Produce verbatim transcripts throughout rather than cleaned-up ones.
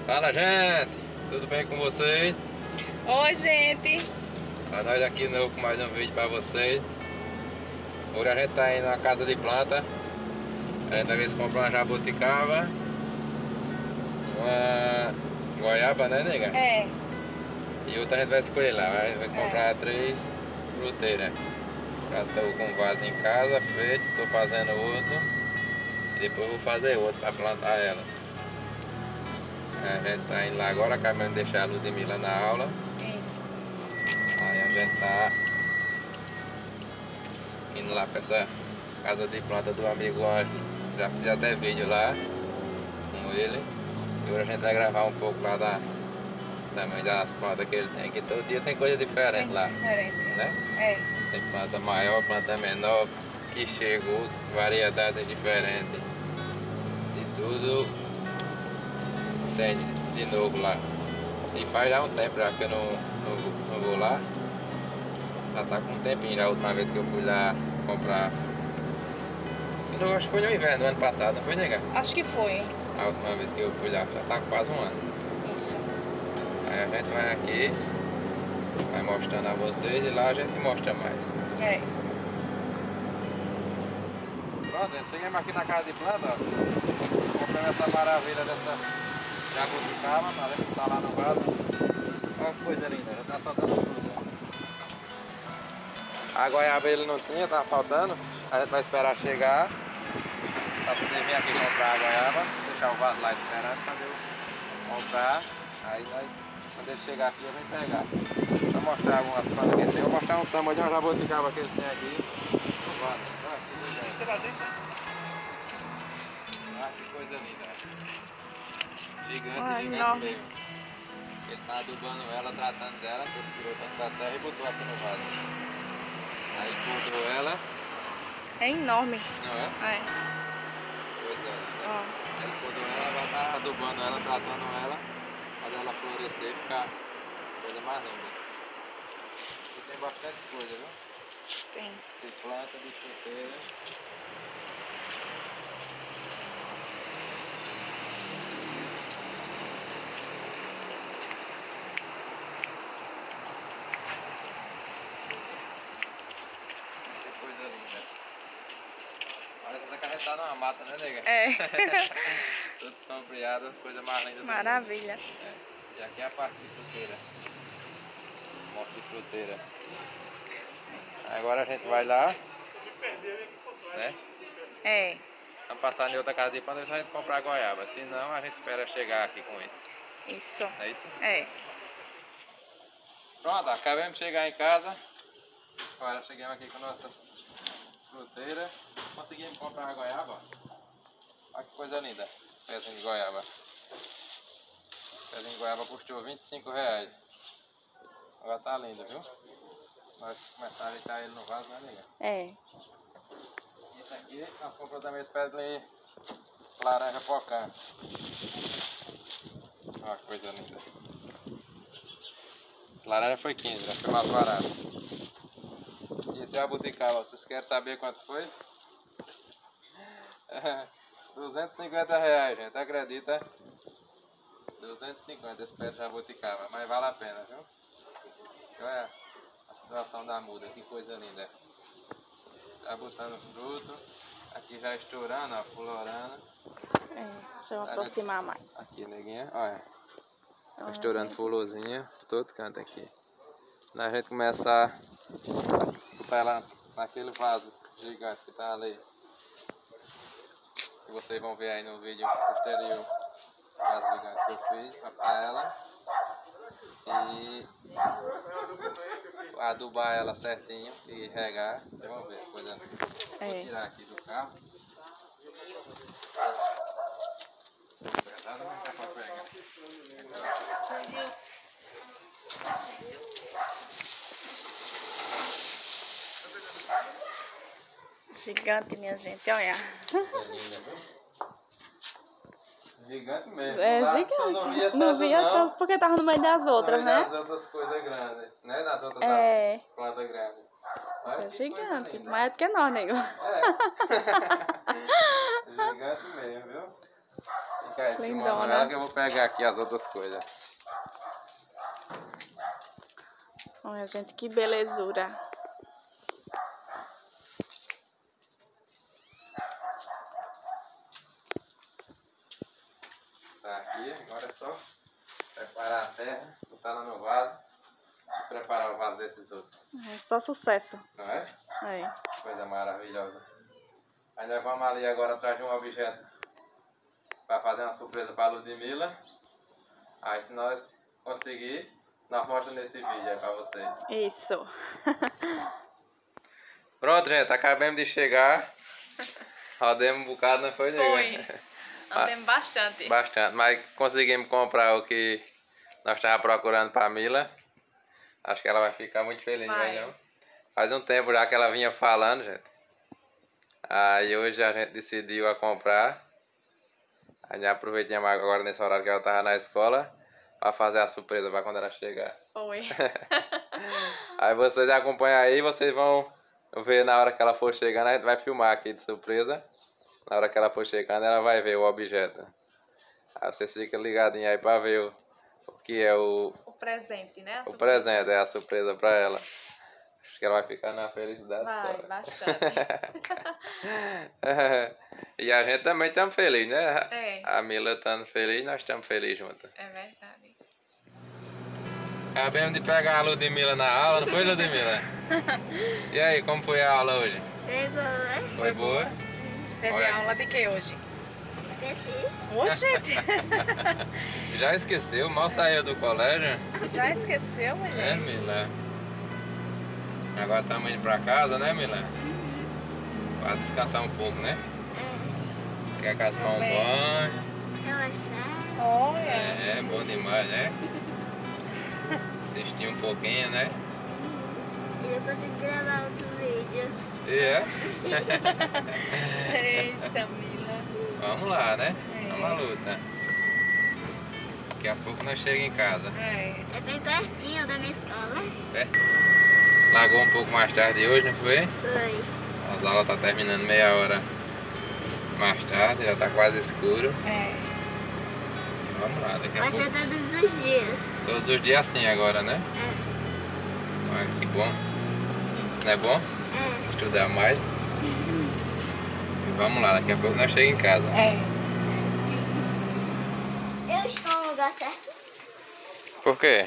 Fala, gente! Tudo bem com vocês? Oi, gente! Pra nós aqui de novo com mais um vídeo pra vocês. Hoje a gente tá indo na casa de planta. A gente vai ver se compra uma jabuticaba, uma goiaba, né, nega? É. E outra a gente vai escolher lá. A gente vai comprar é. três fruteiras. Já tô com vaso em casa feito, tô fazendo outro. E depois eu vou fazer outro pra plantar elas. A gente tá indo lá agora, acabamos de deixar a Ludmilla na aula. Isso. Aí a gente tá indo lá pra essa casa de planta do amigo Ângelo. Já fiz até vídeo lá com ele. E hoje a gente vai gravar um pouco lá da tamanho das plantas que ele tem. Que todo dia tem coisa diferente tem lá. Diferente. Né? É. Tem planta maior, planta menor, que chegou, variedades diferentes. De tudo tem de novo lá. E faz já um tempo já que eu não, não, não vou lá. Já tá com um tempinho já a última vez que eu fui lá comprar. Eu acho que foi no inverno do ano passado, não foi, nega? Acho que foi. A última vez que eu fui lá, já tá quase um ano. Isso. Aí a gente vai aqui, vai mostrando a vocês e lá a gente mostra mais. É. Pronto, gente, chegamos aqui na casa de planta, ó. Comprando essa maravilha dessa jabuticaba, tá vendo que tá lá no vaso. Olha que coisa linda, já tá soltando tudo. A goiaba ele não tinha, tava faltando. A gente vai esperar chegar pra poder vir aqui comprar a goiaba. Deixar o vaso lá esperando quando eu comprar. Aí nós, quando ele chegar aqui, eu venho pegar. Vou mostrar algumas plantas que ele tem. Vou mostrar um tamanho de uma jabuticaba que ele tem aqui. No vaso. Olha que linda. Ah, que coisa linda. Gigante, Ai, gigante enorme. mesmo. Ele tá adubando ela, tratando dela, que ele tirou tanto da terra e botou aqui no vaso. Aí podou ela. É enorme. Não é? É. Pois é. Ó. Aí podou ela, vai estar adubando ela, tratando ela, fazer ela florescer e ficar coisa mais linda. Aqui tem bastante coisa, viu? Tem. De planta, de fruteira. Coisa linda. Parece que a gente tá numa mata, né, nega? É. Tudo sombreado, coisa mais linda. Maravilha. É. E aqui é a parte de fruteira. Monte de fruteira. Agora a gente vai lá. Né? É. Vamos passar em outra casa de planta e a gente comprar goiaba. Senão a gente espera chegar aqui com ele. Isso. É isso? É. Pronto, acabamos de chegar em casa. Agora chegamos aqui com nossas fruteiras. Conseguimos comprar a goiaba. Olha que coisa linda. Pezinho de goiaba. Pezinho de goiaba custou vinte e cinco reais. Agora tá lindo, viu? Nós começamos a ajeitar ele no vaso, né, amiga? É. Isso aqui nós compramos também esse pé de laranja pocã. Olha que coisa linda. Esse laranja foi quinze, já foi mais barato. E esse jabuticaba, vocês querem saber quanto foi? duzentos e cinquenta reais, gente, acredita? duzentos e cinquenta esse pé de jabuticaba, mas vale a pena, viu? Olha a situação da muda, que coisa linda. Já botando fruto, aqui já estourando, ó, florando. É. Deixa eu aproximar mais. Aqui, neguinha, olha. Ah, Tá estourando gente. florzinha, todo canto aqui. A gente começar a botar ela naquele vaso gigante que tá ali. Que vocês vão ver aí no vídeo posterior. O vaso gigante que eu fiz pra ela. E adubar ela certinho e regar. Vocês vão ver, coisa. É. Vou tirar aqui do carro. Pesado, mas dá pra pegar. Gigante, minha gente, olha. É linda, viu? Gigante mesmo. É Lá, gigante. só não via Não tanto, via não. tanto porque tava no meio das outras, No meio né? das outras coisas grandes, né? Das outras É. plantas grandes. Mas É que gigante, coisa linda. maior do que nós, nego. É. Gigante mesmo, viu? Fica aí, Lindona. filmando ela que eu vou pegar aqui as outras coisas. Olha, gente, que belezura. Tá aqui, agora é só preparar a terra, botar ela no vaso e preparar o vaso desses outros. É só sucesso. Não é? É. Coisa maravilhosa. Aí nós vamos ali agora atrás de um objeto para fazer uma surpresa para a Ludmilla. Aí se nós conseguir, nós mostramos nesse vídeo aí para vocês. Isso. Pronto, gente, acabamos de chegar. Rodemos um bocado, não foi, nega? Foi. Andemos bastante. Bastante, mas conseguimos comprar o que nós estávamos procurando para a Mila. Acho que ela vai ficar muito feliz, Vai. vai não? Faz um tempo já que ela vinha falando, gente. Aí hoje a gente decidiu a comprar. Aí aproveitamos agora nesse horário que ela estava na escola para fazer a surpresa para quando ela chegar. Foi. Aí vocês acompanham aí, vocês vão ver na hora que ela for chegando, a gente vai filmar aqui de surpresa. Na hora que ela for chegando, ela vai ver o objeto. Aí vocês ficam ligadinhos aí para ver o, o que é o, O presente, né? o presente, é a surpresa para ela. Acho que ela vai ficar na felicidade Vai, só. bastante. E a gente também estamos felizes, né? É. A Mila estando feliz, nós estamos felizes juntos. É verdade. Acabamos de pegar a Ludmilla na aula, não foi, Ludmilla? E aí, como foi a aula hoje? Foi boa. Foi boa? Teve Olha. aula de que hoje? Esqueci. Oxente! Já esqueceu? Mal saiu do colégio? Já esqueceu, É, mulher? Mila? Agora estamos indo pra casa, né, Mila? Pra descansar um pouco, né? Quer cascar um Bem. banho? Relaxar. Olha! É, bom demais, né? Assistir um pouquinho, né? E depois tem que gravar outro vídeo. E é? Eita, Mila! Vamos lá, né? É. Vamos à luta. Daqui a pouco nós chegamos em casa. É. É bem pertinho da minha escola. Certo? Largou um pouco mais tarde hoje, não foi? Foi. As aulas tá terminando meia hora mais tarde, já tá quase escuro. É. Vamos lá, daqui a Vai pouco. ser todos os dias. Todos os dias assim agora, né? É. Ah, que bom. Não é bom? É. Estudar mais. E vamos lá, daqui a pouco nós chegamos em casa. É. Eu estou no lugar certo? Por quê?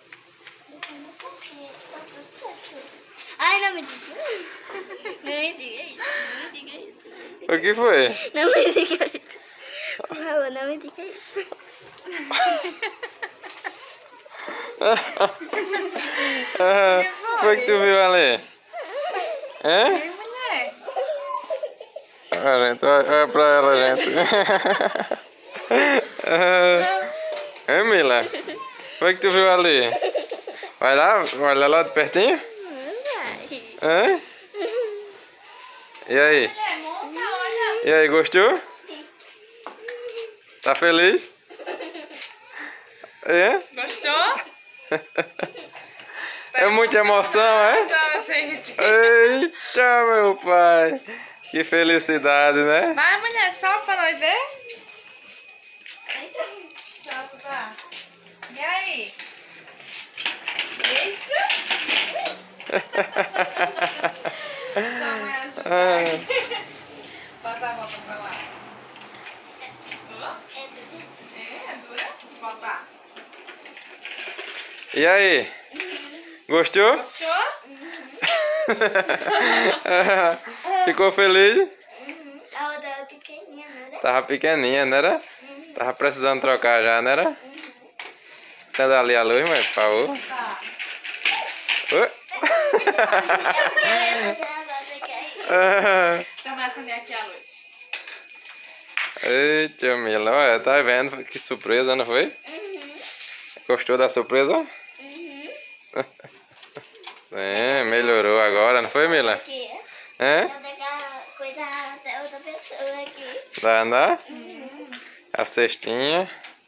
Ai, não me diga. Não me diga isso. Não me diga isso. O que foi? Não me diga isso. Por favor, não me diga isso. Ah, foi que tu viu ali? Hã? Ei, mulher! Olha, gente, olha pra ela, gente. Hein, Mila? Foi que tu viu ali? Vai lá, olha lá de pertinho? Vai. Hã? E aí? Mulher, monta, olha! E aí, gostou? Tá feliz? É? Gostou? É muita emoção, é? Tá, gente! Eita, meu pai! Que felicidade, né? Vai, mulher, só pra nós ver? Solta. E aí? Eita! Sua mãe ajuda. Passa a volta pra lá. Ó, é, é dura. Voltar. E aí? Gostou? Gostou? Ficou feliz? A outra é pequenininha, não era? Tava pequenininha, não era? Tava precisando trocar já, não era? Acenda ali a luz, mãe, por favor. Tá. Oi. Eu ia fazer a base aqui. Já vai acender aqui a luz. Eita, Mila, olha, tá vendo? Que surpresa, não foi? Gostou da surpresa? Sim, melhorou agora, não foi, Mila? Aqui. É? Eu vou pegar coisa da outra pessoa aqui. Vai andar? A cestinha.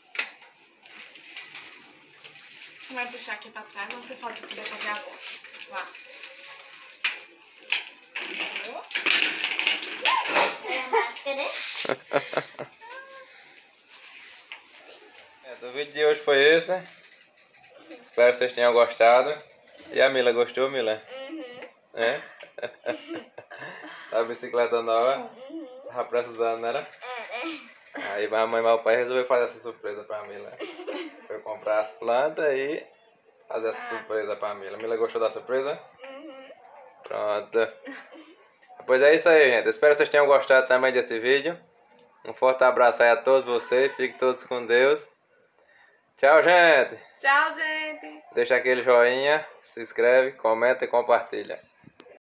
Vai puxar aqui pra trás, você faz o que der fazer a volta. Vá. É a máscara. Pronto, o vídeo de hoje foi esse. Espero que vocês tenham gostado. E a Mila, gostou, Mila? Uhum. É? A bicicleta nova? Uhum. Tava precisando, não era? É, né? Aí a mãe e o pai resolveu fazer essa surpresa pra Mila. Foi comprar as plantas e fazer essa surpresa pra Mila. Mila gostou da surpresa? Uhum. Pronto. Pois é isso aí, gente. Espero que vocês tenham gostado também desse vídeo. Um forte abraço aí a todos vocês. Fiquem todos com Deus. Tchau, gente. Tchau, gente. Deixa aquele joinha, se inscreve, comenta e compartilha.